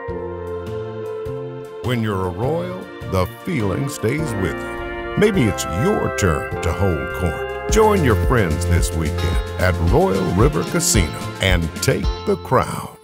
When you're a Royal, the feeling stays with you. Maybe it's your turn to hold court. Join your friends this weekend at Royal River Casino and take the crown.